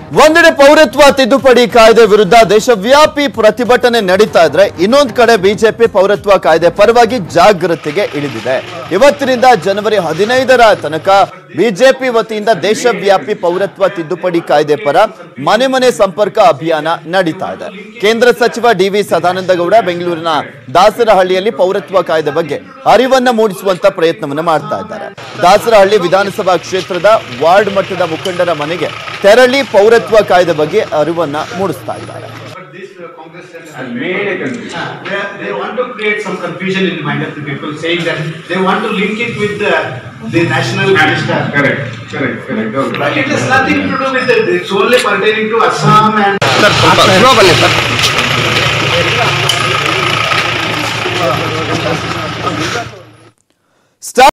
ಒಂದೆಡೆ ಪೌರತ್ವ ತಿದ್ದುಪಡಿ ಕಾಯ್ದೆ ವಿರುದ್ಧ ದೇಶವ್ಯಾಪಿ ಪ್ರತಿಭಟನೆ ನಡೀತಾ ಇದ್ರೆ ಇನ್ನೊಂದು ಕಡೆ ಬಿಜೆಪಿ ಪೌರತ್ವ ಕಾಯ್ದೆ ಪರವಾಗಿ ಜಾಗೃತಿಗೆ ಇಳಿದಿದೆ. ಇವತ್ತಿನಿಂದ ಜನವರಿ 15ರ ತನಕ ಬಿಜೆಪಿ ವತಿಯಿಂದ ದೇಶವ್ಯಾಪಿ ಪೌರತ್ವ ತಿದ್ದುಪಡಿ ಕಾಯ್ದೆ ಪರ ಮನೆ ಮನೆ ಸಂಪರ್ಕ ಅಭಿಯಾನ ನಡೀತಾ ಇದೆ. ಕೇಂದ್ರ ಸಚಿವ ಡಿ.ವಿ. ಸದಾನಂದಗೌಡ ಬೆಂಗಳೂರಿನ ದಾಸರಹಳ್ಳಿಯಲ್ಲಿ ಪೌರತ್ವ ಕಾಯ್ದೆ ಬಗ್ಗೆ ಅರಿವನ್ನ ಮೂಡಿಸುವಂತ ಪ್ರಯತ್ನವನ್ನ ಮಾಡ್ತಾ ಇದ್ದಾರೆ. ದಾಸರಹಳ್ಳಿ ವಿಧಾನಸಭಾ ಕ್ಷೇತ್ರದ ವಾರ್ಡ್ ಮಟ್ಟದ ಮುಖಂಡರ ಮನೆಗೆ ತೆರಳಿ ಪೌರತ್ವ ಕಾಯ್ದೆ ಬಗ್ಗೆ ಅರಿವನ್ನ ಮೂಡಿಸ್ತಾ ಇದ್ದಾರೆ. They want to create some confusion in the mind of the people, saying that they want to link it with the national register. Correct. But it has nothing to do with it. It's only pertaining to Assam and. Sir,